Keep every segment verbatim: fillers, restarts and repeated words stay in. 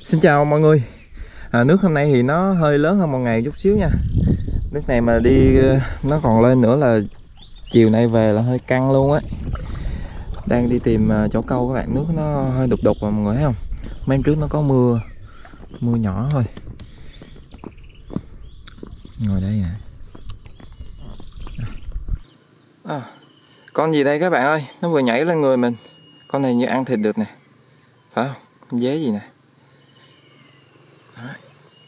Xin chào mọi người. à, Nước hôm nay thì nó hơi lớn hơn một ngày chút xíu nha. Nước này mà đi nó còn lên nữa là chiều nay về là hơi căng luôn á. Đang đi tìm chỗ câu các bạn. Nước nó hơi đục đục mà mọi người thấy không. Mấy hôm trước nó có mưa Mưa nhỏ thôi. Ngồi đây nè. à, Con gì đây các bạn ơi. Nó vừa nhảy lên người mình. Con này như ăn thịt được nè, phải không? Con dế gì nè. Đấy.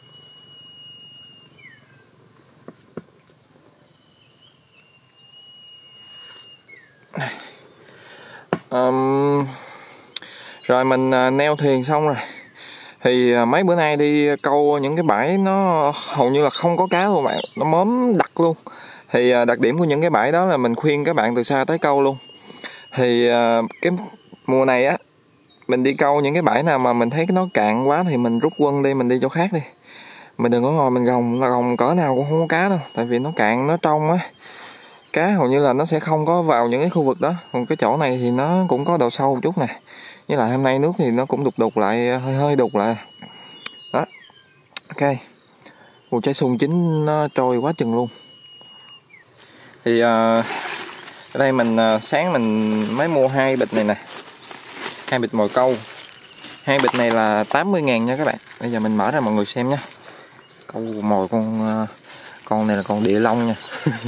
Um, rồi mình uh, neo thuyền xong rồi thì uh, mấy bữa nay đi câu những cái bãi nó hầu như là không có cá luôn bạn, nó móm đặc luôn. Thì uh, đặc điểm của những cái bãi đó là mình khuyên các bạn từ xa tới câu luôn. Thì uh, cái mùa này á, mình đi câu những cái bãi nào mà mình thấy nó cạn quá thì mình rút quân đi, mình đi chỗ khác đi. Mình đừng có ngồi mình gồng, là gồng cỡ nào cũng không có cá đâu, tại vì nó cạn, nó trong á, cá hầu như là nó sẽ không có vào những cái khu vực đó. Còn cái chỗ này thì nó cũng có độ sâu một chút nè, với lại hôm nay nước thì nó cũng đục đục lại, hơi hơi đục lại đó. Ok, ủa trái sung chín nó trôi quá chừng luôn. Thì uh, ở đây mình uh, sáng mình mới mua hai bịch này nè, hai bịch mồi câu. Hai bịch này là tám mươi ngàn nha các bạn. Bây giờ mình mở ra mọi người xem nha. Câu mồi con uh, con này là con địa long nha.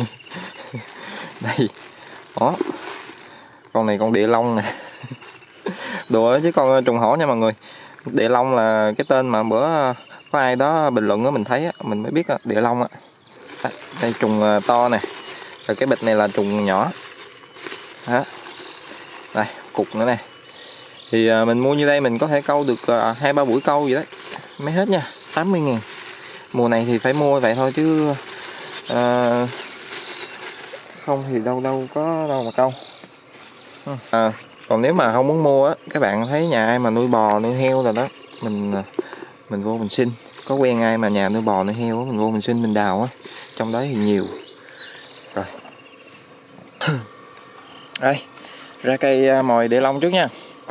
Đây đó, con này con địa long nè. Đùa chứ con trùng hổ nha mọi người. Địa long là cái tên mà bữa có ai đó bình luận á, mình thấy á, mình mới biết á, địa long á. Đây, đây trùng to nè, rồi cái bịch này là trùng nhỏ đó. Đây cục nữa nè. Thì mình mua như đây mình có thể câu được hai ba buổi câu vậy đấy, mới hết nha. Tám mươi ngàn. Mùa này thì phải mua vậy thôi chứ uh, không thì đâu đâu có đâu mà câu. À, còn nếu mà không muốn mua á, các bạn thấy nhà ai mà nuôi bò nuôi heo rồi đó, mình mình vô mình xin. Có quen ai mà nhà nuôi bò nuôi heo á, mình vô mình xin mình đào á, trong đấy thì nhiều. Rồi đây, ra cây mồi địa long trước nha.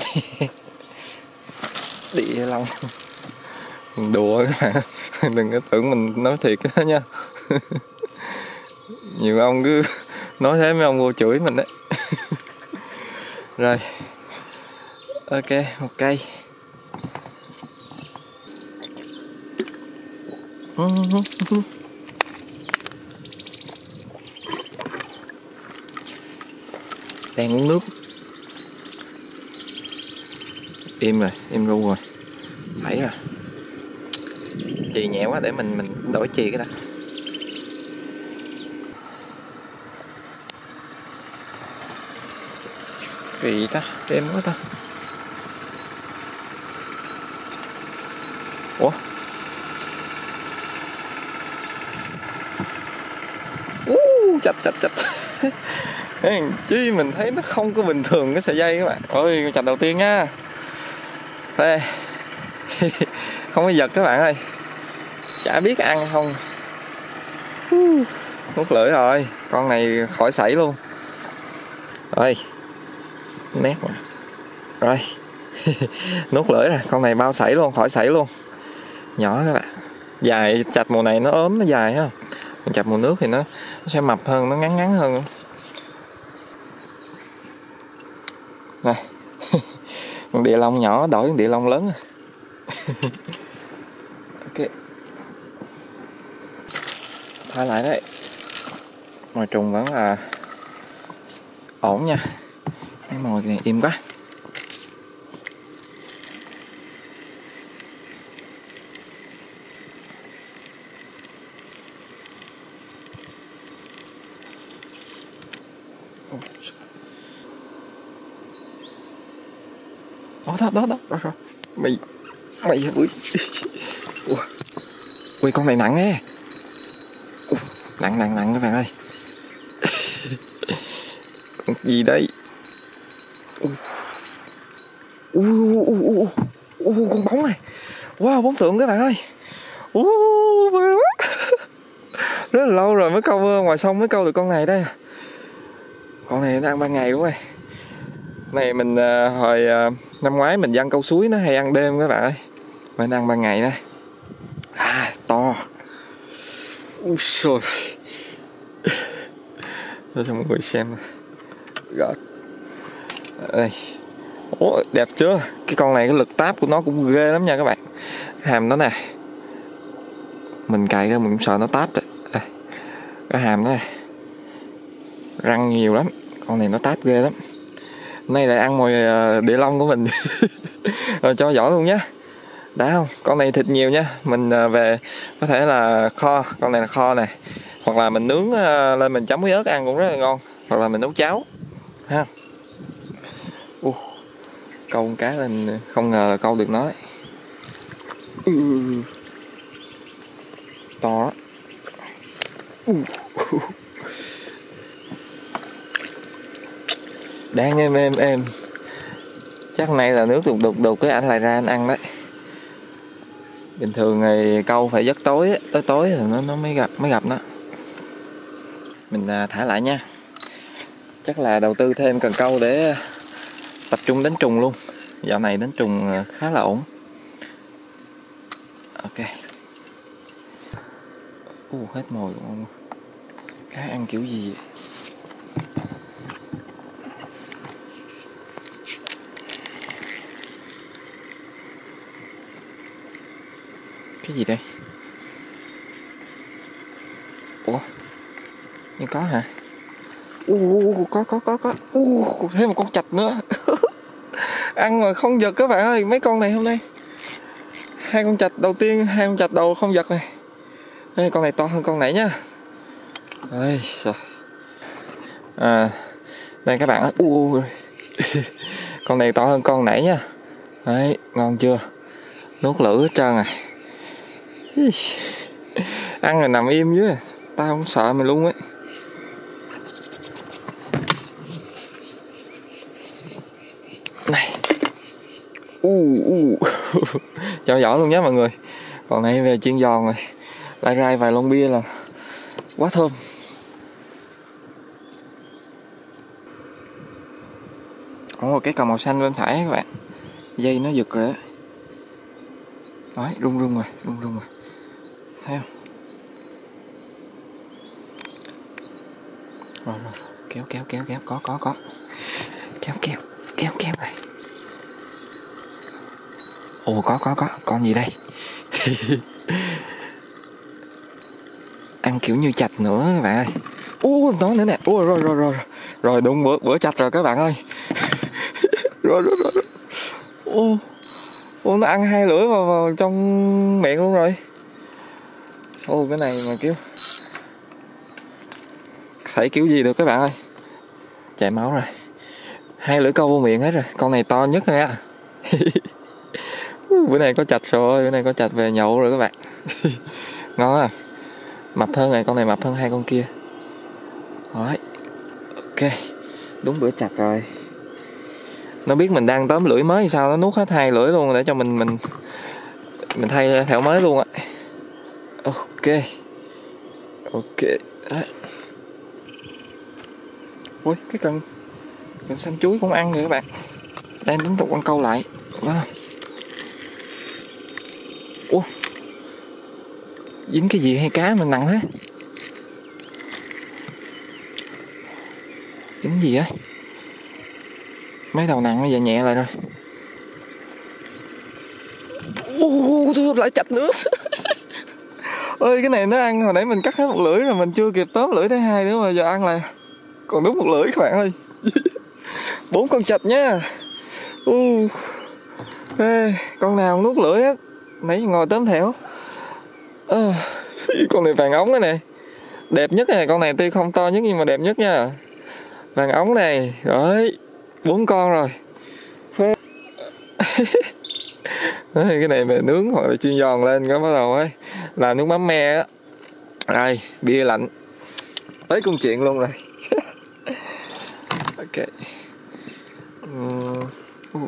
Địa long đùa các bạn, đừng có tưởng mình nói thiệt đó nha. Nhiều ông cứ nói thế mấy ông vô chửi mình đấy. Rồi ok, một cây. Đang uống nước. Im rồi, im ru rồi. Xảy rồi. Chì nhẹ quá, để mình mình đổi chì cái ta. Kỳ ta, em quá ta. Ủa? Uh, chặt chặt chặt. Chứ mình thấy nó không có bình thường cái sợi dây các bạn. Ôi, con chặt đầu tiên nha. Đây. Không có giật các bạn ơi. Chả biết ăn không. Uh, nuốt lưỡi rồi. Con này khỏi sảy luôn. Rồi. Nét mà. Rồi. Nuốt lưỡi rồi. Con này bao sảy luôn, khỏi sảy luôn. Nhỏ các bạn. Dài, chạch mùa này nó ốm, nó dài ha. Còn chạch mùa nước thì nó, nó sẽ mập hơn, nó ngắn ngắn hơn. Này. Con địa long nhỏ đổi con địa long lớn. Ok. Thả lại đấy. Mồi trùng vẫn là ổn nha. Cái mồi này im quá. Đó đó đó đó, rồi rồi. Mày mày ui. Ui. Ui con này nặng nghe. Ui, nặng nặng nặng các bạn ơi. Con gì đây? Ui ui ui ui con bóng này. Wow, bóng tượng các bạn ơi. Ui quá. Rất là lâu rồi mới câu ngoài sông mới câu được con này đây. Con này nó ăn ban ngày đúng không? Này mình uh, hồi uh, năm ngoái mình đi ăn câu suối nó hay ăn đêm các bạn ơi. Bên ăn ban ngày đây. À, to. Úi xôi. Để cho mọi người xem. Rồi. Đây. Ủa, đẹp chưa? Cái con này cái lực táp của nó cũng ghê lắm nha các bạn. Hàm nó nè. Mình cạy ra mình cũng sợ nó táp đấy. Đây. Cái hàm đó này. Răng nhiều lắm. Con này nó táp ghê lắm. Nay lại ăn mồi địa long của mình. Rồi cho vỏ luôn nhé. Đã không? Con này thịt nhiều nha. Mình về có thể là kho. Con này là kho nè. Hoặc là mình nướng lên mình chấm với ớt ăn cũng rất là ngon. Hoặc là mình nấu cháo ha. Uh, câu con cá lên không ngờ là câu được nó đấy. Uh, to đó. Uh. Đang êm êm êm. Chắc hôm nay là nước đục đục đục cái ảnh lại ra anh ăn đấy. Bình thường thì câu phải giấc tối tới tối thì nó nó mới gặp mới gặp nó. Mình thả lại nha. Chắc là đầu tư thêm cần câu để tập trung đánh trùng luôn. Dạo này đánh trùng khá là ổn. Ok. U uh, hết mồi luôn. Cá ăn kiểu gì vậy? Cái gì đây? Ủa? Nhưng có hả? Uh, có có có có. Uh, thêm một con chạch nữa. Ăn mà không giật các bạn ơi. Mấy con này hôm nay hai con chạch đầu tiên, hai con chạch đầu không giật này. Đây, con này to hơn con nãy nhá. Đây, rồi. À, đây các bạn ơi. Uh, con này to hơn con nãy nha. Đấy, ngon chưa? Nuốt lửa hết trơn à. Ăn rồi nằm im dưới. Tao không sợ mày luôn ấy. Này. U uh, uh. Cho vỏ luôn nhé mọi người. Còn này về chiên giòn rồi. Lại rai vài lon bia là quá thơm. Ồ, cái cầu màu xanh bên phải các bạn. Dây nó giật rồi đó. Đấy, rung rung rồi, rung rung rồi. Thấy không? Rồi rồi, kéo kéo kéo kéo, có có có. Kéo kéo, kéo kéo này. Ồ, có có có, con gì đây? Ăn kiểu như chạch nữa các bạn ơi. Ú, nó nữa nè. Ui, rồi rồi rồi. Rồi đúng bữa bữa chạch rồi các bạn ơi. Rồi rồi rồi. Ô. Ô, nó ăn hai lưỡi vào, vào trong miệng luôn rồi. Ô, cái này mà kiểu xảy kiểu gì được các bạn ơi. Chảy máu rồi. Hai lưỡi câu vô miệng hết rồi. Con này to nhất rồi á. Bữa này có chạch rồi. Bữa này có chạch về nhậu rồi các bạn. Ngon à. Mập hơn này. Con này mập hơn hai con kia. Rồi. Ok. Đúng bữa chạch rồi. Nó biết mình đang tóm lưỡi mới sao nó nuốt hết hai lưỡi luôn để cho mình mình mình thay thẻo mới luôn á. Ok. Ok. Đấy. Ui, cái cần cần xanh chuối cũng ăn rồi các bạn. Đang tiếp tục ăn câu lại. Wow. Ủa, dính cái gì hay cá mình nặng thế? Dính gì á? Mấy đầu nặng bây giờ nhẹ lại rồi. Ô, tôi lại chạch nữa. Ơi, cái này nó ăn hồi nãy mình cắt hết một lưỡi rồi, mình chưa kịp tóm lưỡi thứ hai nữa mà giờ ăn là còn đúng một lưỡi các bạn ơi. Bốn con chạch nhá. Uh. Ê, con nào nuốt lưỡi hết. Nãy ngồi tóm thẻo. À, con này vàng ống cái này. Đẹp nhất này, con này tuy không to nhất nhưng mà đẹp nhất nha. Vàng ống này, rồi bốn con rồi. Cái này mà nướng hoặc là chiên giòn lên có bắt đầu ấy làm nước mắm me á. Đây, bia lạnh. Tới công chuyện luôn rồi. Ok. Uh.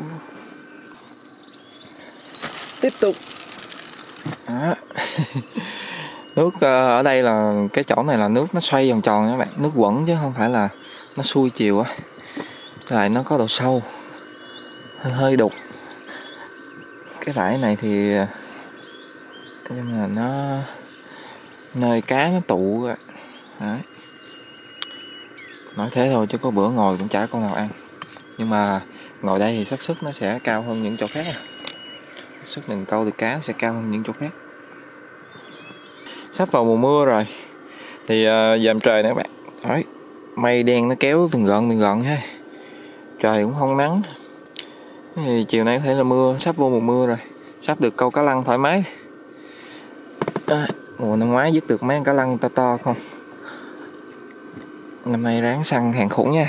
Tiếp tục. Đó. Nước ở đây là cái chỗ này là nước nó xoay vòng tròn các bạn, nước quẩn chứ không phải là nó xuôi chiều á. Lại nó có độ sâu, hơi đục. Ok. Cái bãi này thì nhưng mà nó nơi cá nó tụ. Đấy. Nói thế thôi chứ có bữa ngồi cũng chả con nào ăn. Nhưng mà ngồi đây thì xác suất nó sẽ cao hơn những chỗ khác. Xác suất mình câu được cá sẽ cao hơn những chỗ khác. Sắp vào mùa mưa rồi thì uh, dầm trời nè các bạn. Đấy. Mây đen nó kéo từng gợn từng gợn ha. Trời cũng không nắng. Thì chiều nay có thể là mưa, sắp vô mùa mưa rồi. Sắp được câu cá lăng thoải mái. À, mùa năm ngoái dứt được mấy cá lăng to to không. Năm nay ráng săn hàng khủng nha.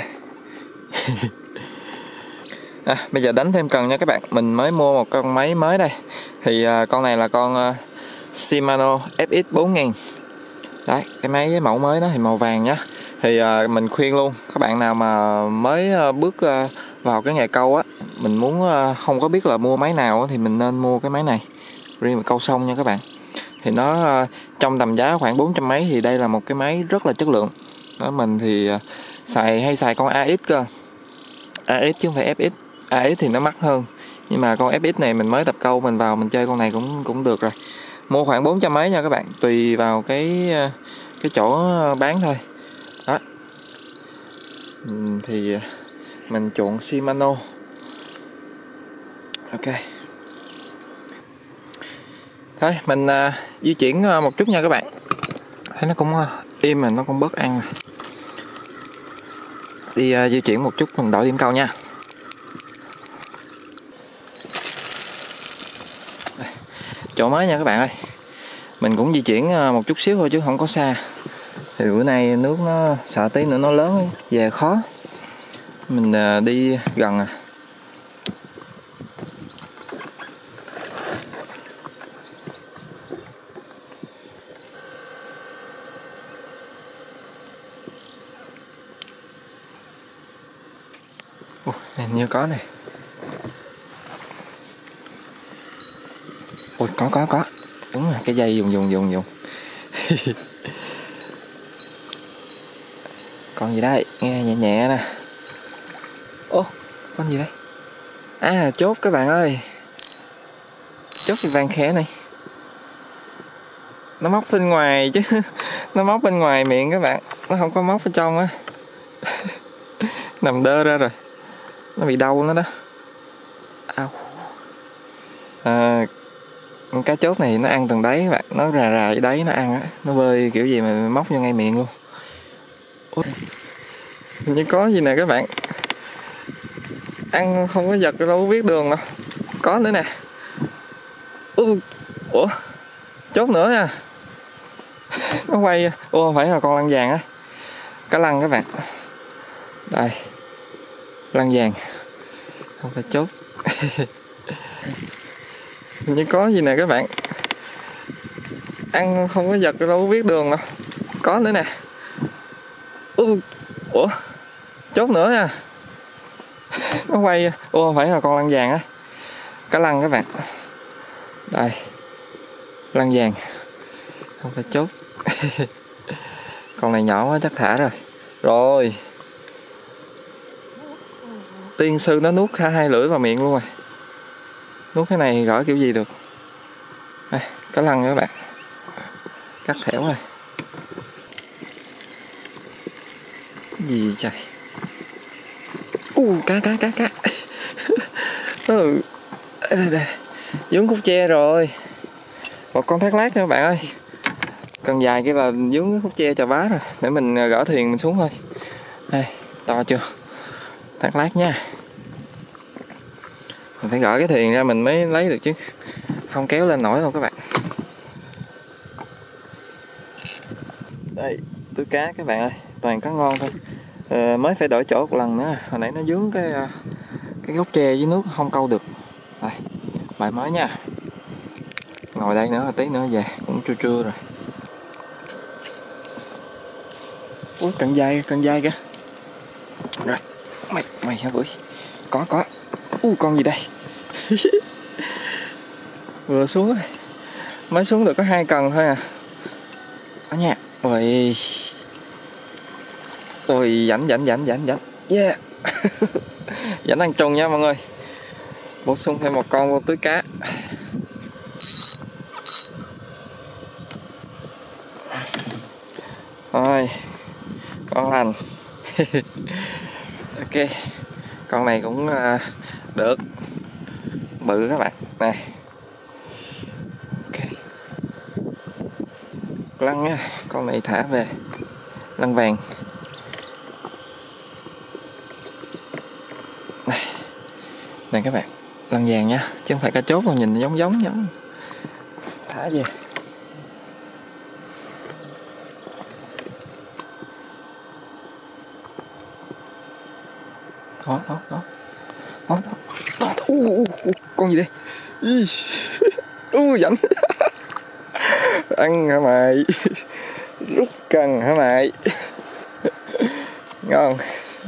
À, bây giờ đánh thêm cần nha các bạn. Mình mới mua một con máy mới đây. Thì uh, con này là con uh, Shimano ép ích bốn nghìn. Đấy, cái máy với mẫu mới đó thì màu vàng nhá. Thì uh, mình khuyên luôn các bạn nào mà mới uh, bước uh, vào cái nghề câu á, mình muốn uh, không có biết là mua máy nào á, thì mình nên mua cái máy này. Riêng mà câu sông nha các bạn. Thì nó uh, trong tầm giá khoảng bốn trăm mấy thì đây là một cái máy rất là chất lượng. Đó, mình thì uh, xài hay xài con a ích cơ. a ích chứ không phải ép ích. a ích thì nó mắc hơn. Nhưng mà con ép ích này mình mới tập câu, mình vào mình chơi con này cũng cũng được rồi. Mua khoảng bốn trăm mấy nha các bạn, tùy vào cái cái chỗ bán thôi. Đó. Thì mình chọn Shimano. Ok. Thôi mình uh, di chuyển uh, một chút nha các bạn. Thấy nó cũng uh, im mà nó cũng bớt ăn rồi. Đi uh, di chuyển một chút mình đổi điểm câu nha. Đây, chỗ mới nha các bạn ơi. Mình cũng di chuyển uh, một chút xíu thôi chứ không có xa. Thì bữa nay nước nó sợ tí nữa nó lớn về khó. Mình uh, đi gần à. Ủa, hình như có này. Ôi có có có. Đúng rồi, cái dây dùng dùng dùng dùng. Con gì đây? Nghe nhẹ nhẹ nè. Ô, con gì đây? À, chốt các bạn ơi. Chốt cái vàng khẽ này. Nó móc bên ngoài chứ. Nó móc bên ngoài miệng các bạn. Nó không có móc ở trong á. Nằm đơ ra rồi. Nó bị đau nó đó. Au. À, con cá chốt này nó ăn tầng đáy các bạn. Nó rà rà ở đáy nó ăn á. Nó bơi kiểu gì mà móc vô ngay miệng luôn. Ôi. Nhưng có gì nè các bạn. Ăn không có giật đâu có biết đường đâu. Có nữa nè. Ủa, Ủa? Chốt nữa nha. Nó quay. Ủa phải là con lăng vàng á. Cá lăng các bạn. Đây. Lăng vàng. Không phải chốt. Nhưng có gì nè các bạn. Ăn không có giật đâu có biết đường đâu. Có nữa nè. Ủa? Chốt nữa nha. Nó quay. Ủa phải là con lăng vàng á. Cá lăng các bạn. Đây. Lăng vàng. Không phải chốt. Con này nhỏ quá chắc thả rồi. Rồi. Tiên sư nó nuốt hai lưỡi vào miệng luôn rồi. Nuốt cái này gỡ kiểu gì được. Đây, cá lăng các bạn. Cắt thẻo rồi. Gì trời. U uh, cá cá cá cá. Ừ. Đây, đây. Dướng khúc tre rồi. Một con thác lát nha các bạn ơi. Cần dài kia là dướng cái khúc tre chà bá rồi. Để mình gỡ thuyền mình xuống thôi. Đây, to chưa? Thác lát nha. Mình phải gỡ cái thuyền ra mình mới lấy được chứ. Không kéo lên nổi đâu các bạn. Đây, túi cá các bạn ơi. Toàn cá ngon thôi. Ờ, mới phải đổi chỗ một lần nữa. Hồi nãy nó dướng cái cái gốc tre với nước không câu được. Đây, bài mới nha. Ngồi đây nữa tí nữa về cũng trưa trưa rồi. Ui, cần dây, cần dây kìa. Rồi, mày mày hả bưởi. Có có. U con gì đây? Vừa xuống rồi. Mới xuống được có hai cần thôi à. Đó nha. Ôi. Ôi rảnh rảnh rảnh rảnh rảnh. Yeah. Rảnh ăn trùng nha mọi người. Bổ sung thêm một con vô túi cá. ngon lành. Ok, con này cũng được bự các bạn này. Ok, lăn nha, con này thả về lăn vàng này. Này các bạn, lăn vàng nha, chứ không phải cá chốt đâu, nhìn giống giống giống. Thả về. Đó, đó, đó. Đó, đó. Đó. Uh, uh, uh. Con gì đây? Ui, rảnh. Ăn hả mày? Rút cần hả mày? Ngon.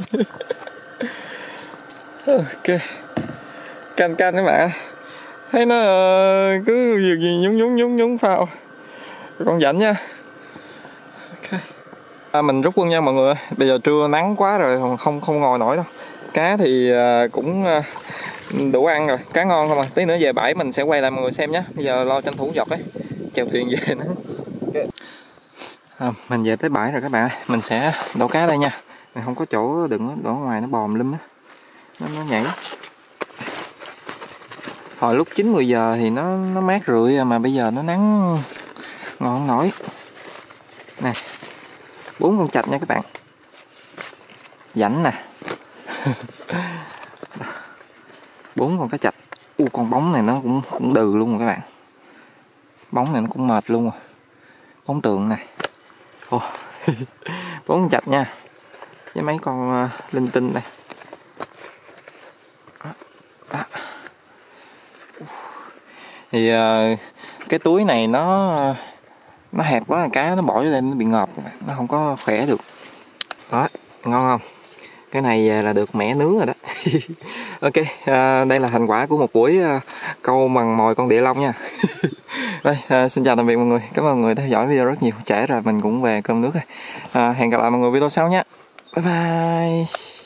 Ok, canh canh các bạn, thấy nó cứ việc gì nhúng nhúng nhúng nhúng phao. Con rảnh nha. Ok, à, mình rút quân nha mọi người. Bây giờ trưa nắng quá rồi, không không ngồi nổi đâu. Cá thì cũng đủ ăn rồi, cá ngon không à. Tí nữa về bãi mình sẽ quay lại mọi người xem nhé. Bây giờ lo tranh thủ dọc ấy, chèo thuyền về nữa. Okay. À, mình về tới bãi rồi các bạn ơi. Mình sẽ đổ cá đây nha. Mình không có chỗ đừng đổ ngoài nó bòm lum á, nó, nó nhảy. Hồi lúc chín mười giờ thì nó nó mát rượi, mà bây giờ nó nắng ngon không nổi. Nè, bốn con chạch nha các bạn, rảnh nè. Bốn con cá chạch. U, con bóng này nó cũng cũng đừ luôn rồi các bạn. Bóng này nó cũng mệt luôn rồi. Bóng tượng này. Ồ, bốn con chạch nha, với mấy con uh, linh tinh đây. Đó. Đó. Thì uh, cái túi này nó nó hẹp quá, cá nó bỏ vô đây nó bị ngợp, nó không có khỏe được. Đó, ngon không? Cái này là được mẻ nướng rồi đó. Ok, uh, đây là thành quả của một buổi uh, câu mằn mồi con địa long nha. Đây, uh, xin chào tạm biệt mọi người. Cảm ơn mọi người đã theo dõi video rất nhiều. Trễ rồi mình cũng về cơm nước rồi. Uh, hẹn gặp lại mọi người video sau nha. Bye bye.